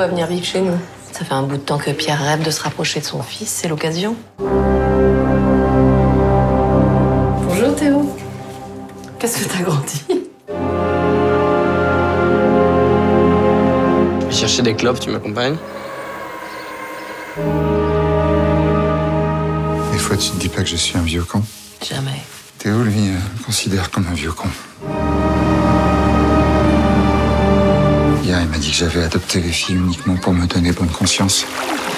va venir vivre chez nous. Ça fait un bout de temps que Pierre rêve de se rapprocher de son fils, c'est l'occasion. Bonjour Théo. Qu'est-ce que t'as grandi? Je vais chercher des clopes, tu m'accompagnes? Des fois, tu te dis pas que je suis un vieux con? Jamais. Théo, lui, me considère comme un vieux con. Hier, il m'a dit que j'avais adopté les filles uniquement pour me donner bonne conscience.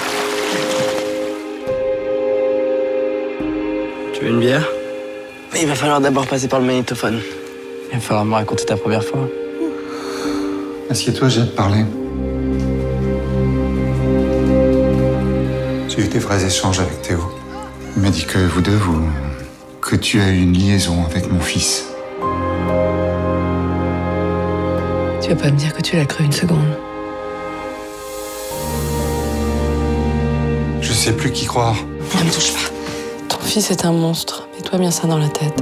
Tu veux une bière? Mais il va falloir d'abord passer par le magnétophone. Il va falloir me raconter ta première fois. Assieds-toi, j'ai à te parler. J'ai eu des vrais échanges avec Théo. Il m'a dit que vous deux, que tu as eu une liaison avec mon fils. Tu vas pas me dire que tu l'as cru une seconde. Je sais plus qui croire. Ne me touche pas. Ton fils est un monstre. Mets-toi bien ça dans la tête.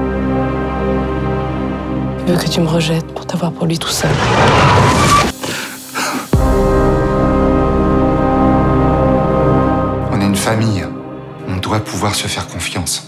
Il veut que tu me rejettes pour t'avoir pour lui tout seul. On est une famille. On doit pouvoir se faire confiance.